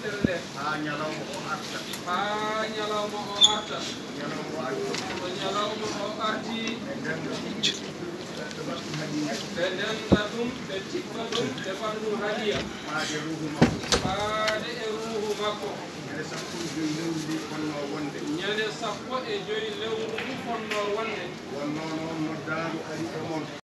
yewtere nde ha ñalawma o arta ha ñalawma o arta ñalawma o arti so ñalawma o arti ɓe ndenda ɗum ɓe tikka ɗum ɓe ɓandu hadiya faade ruhu makko faade e ruhu makko ñande sappo e joyi lewru ndi fonno wonde ñande sappo e joyi lewru ndu fonno wonde wonno noon noddaandu ari e mon